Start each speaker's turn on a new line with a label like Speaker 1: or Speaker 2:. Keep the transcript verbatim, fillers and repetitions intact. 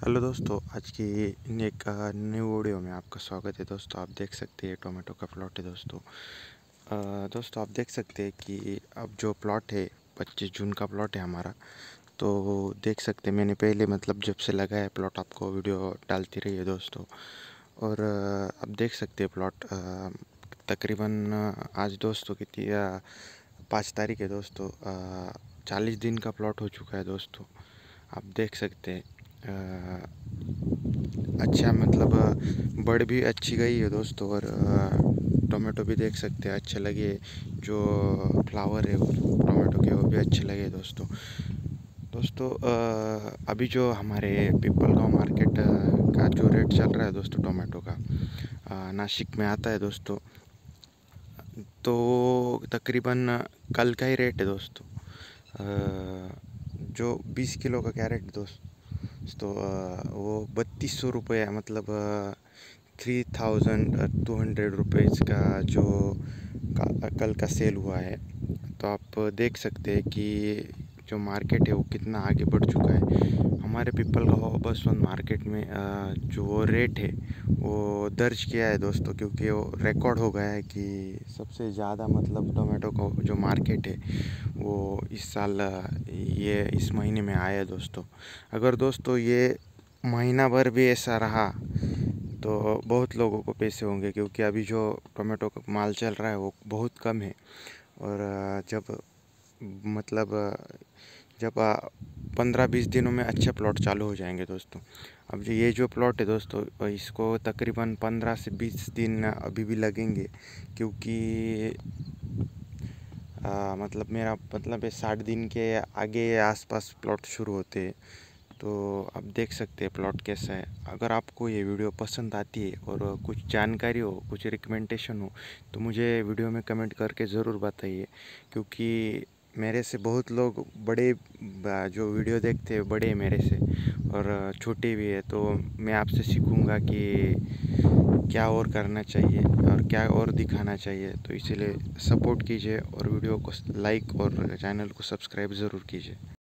Speaker 1: Hello दोस्तों, आज की इन एक न्यू वीडियो में आपका स्वागत है। दोस्तों आप देख सकते हैं टोमेटो का प्लॉट है। दोस्तों अ, दोस्तों आप देख सकते हैं कि अब जो प्लॉट है पच्चीस जून का प्लॉट है हमारा। तो देख सकते हैं मैंने पहले मतलब जब से लगा है प्लॉट आपको वीडियो डालती रही है दोस्तों। और अ, अब देख सकते हैं प्लॉट अ, तकरीबन अ, आज दोस्तों कितनी पाँच तारीख है दोस्तों। चालीस दिन का प्लॉट हो चुका है दोस्तों। आप देख सकते हैं अ, अच्छा मतलब अ, बढ़ भी अच्छी गई है दोस्तों। और अ, टोमेटो भी देख सकते हैं अच्छे लगे। जो फ्लावर है वो टोमेटो के वो भी अच्छे लगे दोस्तों। दोस्तों अ, अभी जो हमारे पीपल गांव मार्केट अ, का जो रेट चल रहा है दोस्तों टोमेटो का, अ, नासिक में आता है दोस्तों। तो तकरीबन कल का ही रेट है दोस्तों। अ, जो बीस किलो का कैरेट दोस्त तो अ, वो बत्तीस सौ रुपये है, मतलब three thousand two hundred rupees का जो का, कल का सेल हुआ है। तो आप देख सकते हैं कि जो मार्केट है वो कितना आगे बढ़ चुका है। हमारे पीपल गाँव बसवंत मार्केट में अ, जो रेट है वो दर्ज किया है दोस्तों, क्योंकि वो रिकॉर्ड हो गया है कि सबसे ज़्यादा मतलब टोमेटो का जो मार्केट है वो इस साल अ, ये इस महीने में आया है दोस्तों। अगर दोस्तों ये महीना भर भी ऐसा रहा तो बहुत लोगों को पैसे होंगे, क्योंकि अभी जो टोमेटो का माल चल रहा है वो बहुत कम है। और अ, जब मतलब अ, जब पंद्रह बीस दिनों में अच्छे प्लॉट चालू हो जाएंगे दोस्तों। अब जो ये जो प्लॉट है दोस्तों अ, इसको तकरीबन पंद्रह से बीस दिन अभी भी लगेंगे, क्योंकि आ, मतलब मेरा मतलब है साठ दिन के आगे आसपास प्लॉट शुरू होते हैं। तो आप देख सकते हैं प्लॉट कैसा है। अगर आपको ये वीडियो पसंद आती है और कुछ जानकारी हो, कुछ रिकमेंडेशन हो, तो मुझे वीडियो में कमेंट करके ज़रूर बताइए, क्योंकि मेरे से बहुत लोग बड़े बा- जो वीडियो देखते हैं बड़े हैं मेरे से और छोटे भी है। तो मैं आपसे सीखूंगा कि क्या और करना चाहिए और क्या और दिखाना चाहिए। तो इसीलिए सपोर्ट कीजिए और वीडियो को लाइक और चैनल को सब्सक्राइब ज़रूर कीजिए।